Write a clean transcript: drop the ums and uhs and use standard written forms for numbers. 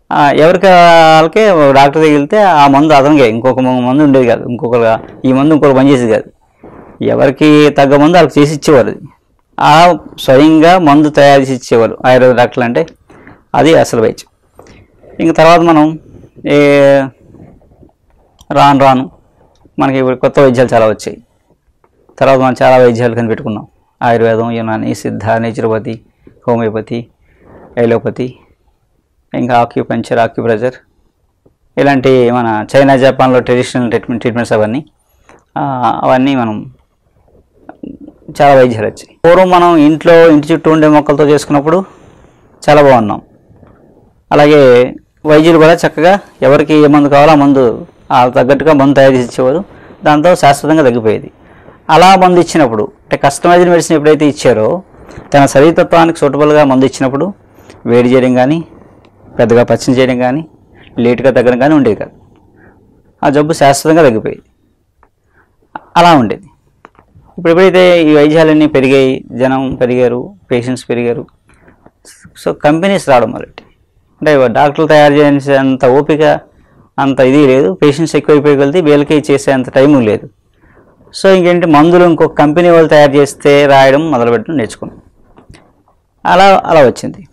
ఎవరికి వాళ్ళకే డాక్టర్ దగ్గరికి వెళ్తే ఆ మందు అదనంగా ఇంకొక మందు ఉండేది కాదు, ఈ మందు ఇంకొకరు పనిచేసేది కాదు, ఎవరికి తగ్గ మందు వాళ్ళకి చేసి ఇచ్చేవారు. ఆ స్వయంగా మందు తయారు చేసి ఇచ్చేవారు ఆయుర్వేద డాక్టర్లు అంటే. అది అసలు వైద్యం. ఇంక తర్వాత మనం రాను మనకి ఇప్పుడు కొత్త వైద్యాలు చాలా వచ్చాయి. తర్వాత మనం చాలా వైద్యాలు కనిపెట్టుకున్నాం. ఆయుర్వేదం, యునాని, సిద్ధ, నేచురోపతి, హోమియోపతి, ఎలోపతి, ఇంకా ఆక్యుప్రెషర్, ఇలాంటి మన చైనా జపాన్లో ట్రెడిషనల్ ట్రీట్మెంట్స్ అవన్నీ మనం చాలా వైద్యాలు వచ్చాయి. పూర్వం మనం ఇంటి చుట్టూ ఉండే మొక్కలతో చేసుకున్నప్పుడు చాలా బాగున్నాం. అలాగే వైద్యులు కూడా చక్కగా ఎవరికి ఏ మందు కావాలో ఆ మందు తగ్గట్టుగా మందు తయారు చేసి ఇచ్చేవారు. దాంతో శాశ్వతంగా తగ్గిపోయేది. అలా మందు ఇచ్చినప్పుడు అంటే కస్టమైజ్డ్ మెడిసిన్ ఎప్పుడైతే ఇచ్చారో తన శరీరతత్వానికి సూటబుల్గా మందు ఇచ్చినప్పుడు వేడి చేయడం కానీ, పెద్దగా పచ్చని చేయడం కానీ, లేటుగా తగ్గడం కానీ ఉండేది కాదు. ఆ జబ్బు శాశ్వతంగా తగ్గిపోయేది. అలా ఉండేది. ఇప్పుడు ఎప్పుడైతే ఈ వైద్యాలన్నీ పెరిగాయి, జనం పెరిగారు, పేషెంట్స్ పెరిగారు, సో కంపెనీస్ రావడం మొదలెట్టి అంటే డాక్టర్లు తయారు చేసేంత ఓపిక అంత ఇది లేదు, పేషెంట్స్ ఎక్కువైపోయి వీళ్ళకి చేసేంత టైము లేదు. సో ఇంకేంటి మందులు ఇంకొక కంపెనీ వాళ్ళు తయారు చేస్తే రాయడం మొదలుపెట్టడం నేర్చుకున్నాం. అలా వచ్చింది.